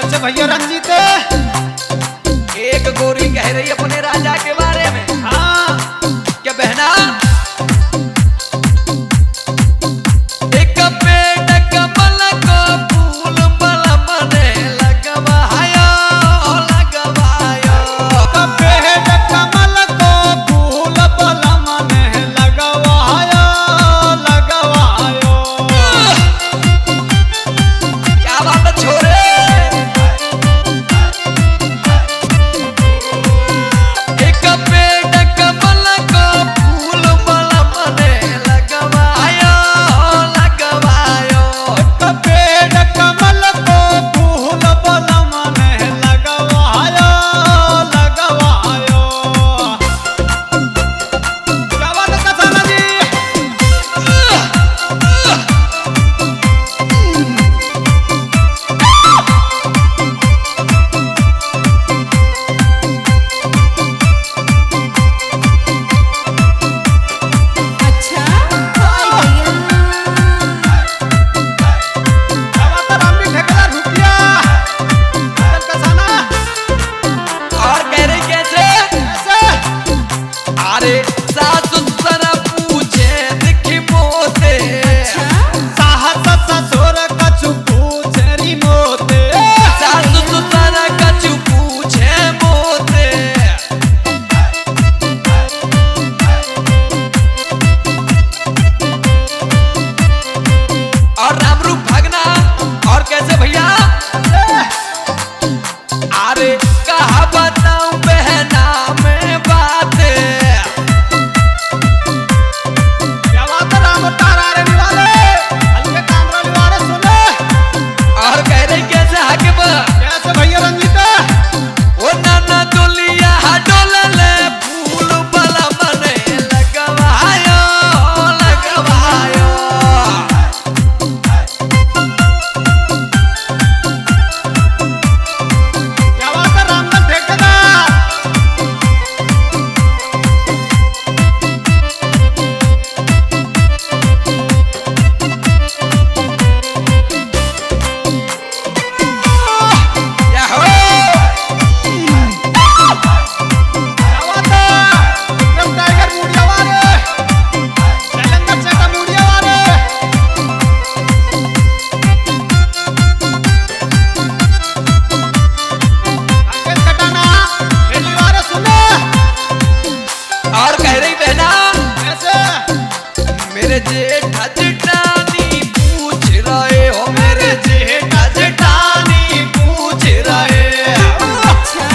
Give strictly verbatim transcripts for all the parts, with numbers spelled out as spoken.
कैसे भैया रंजीत? एक गोरी कह रही अपने राजा के बारे में। हाँ क्या बहना? एक पेड़ कमल को फूल बलम ने लगवायो लगवायो। एक पेड़ कमल को फूल बलम ने लगवायो लगवायो। क्या बात है छोरे? एक पेड़ कमल को फूल बलम ने लगवायो लगवायो। एक पेड़ कमल को फूल बलम ने लगवायो लगवायो। क्या बात है कसाना जी? अच्छा हाय भैया। क्या बात है रामजी ठेकेदार रुपया? चल कसाना और कह रही कैसे? कैसे? अरे सासु सरा पूछे दिखी मोते। साहस ससुर कछु पूछरी मोते। सासु सरा कछु पूछे मोते। और राम रूप भगना और कैसे भैया? अरे कहा बताऊं बहना में बातें। क्या बात है राम तारा रे निवाले? हल्के कामरा निवाले सुने। और कह रही कैसे हाकिम? कैसे भैया रंजीत? ओ नाना डोलिया डोलले फूल बलम ने लगवायो लगवायो। क्या बात है रामदल ठेकेदार? या हो क्या बात है? विक्रम टाइगर मुड़िया वाले। शैलेंद्र चेता मुड़िया वाले। राकेश कटाना खेली वाले सुने। और कह रही बहना कैसे? मेरे जेठा जेठानी पूछ रहे हो। मेरे जेठा जेठानी पूछ रहे। अच्छा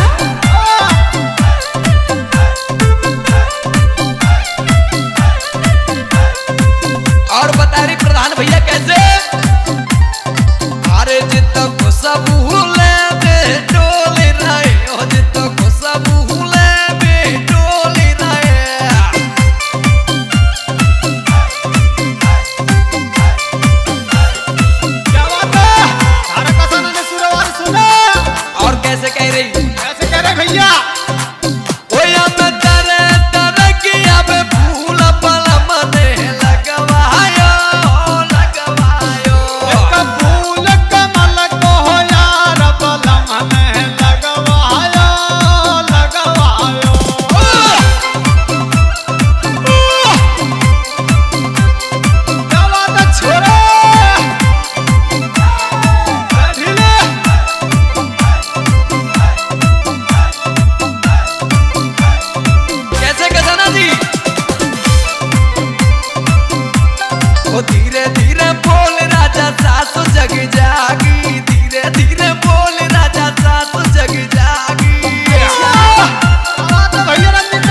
और बता रही प्रधान भैया कैसे? अरे जित को सब हुले बे डोली रहे हो। जित को सब हुले बे डोली रहे। क्या बात है? तारा कसाना ने सुरवार सुने। और कैसे कह रही? कैसे कह रहे भैया? ओया मैं तेरे तेरे किया बे फूल बलम ने लगवायो लगवायो। एक फूल कमल को यार बलम ने लगवायो लगवायो। क्या बात है छोरे? ढीले। कैसे कसाना जी? ओ धीरे धीरे बोल राजा सासु जग जागी। धीरे धीरे बोल राजा सासु जग जागी। क्या बात है भैया रंजीत?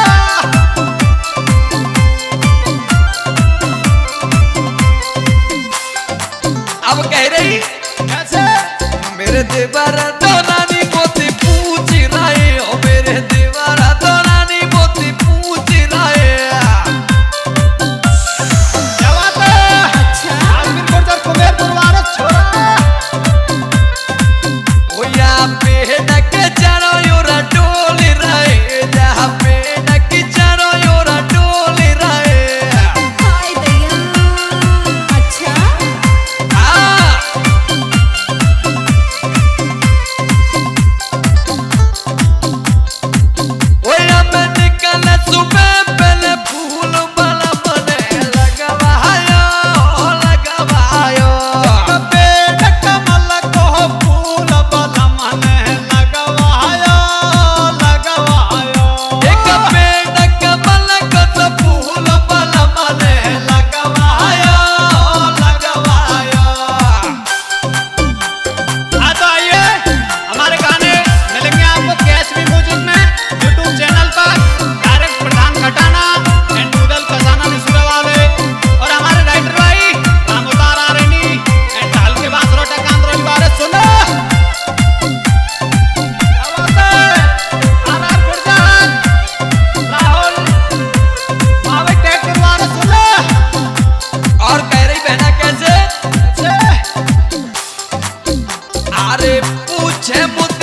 अब कह रही कैसे? मेरे देवरा तो नानी मोती पूछ रहे हो। मेरे देवरा तो नानी मोती पूछ रहे। क्या बात है? अच्छा आमिर गुर्जर कुबेर पुरवारस छोरा। ओ यहाँ पे नक चारो योरा डोल रहे। जहाँ पे नक चारो योरा डोल रहे। हाय भैया। अच्छा हाँ अरे पूछे मुझ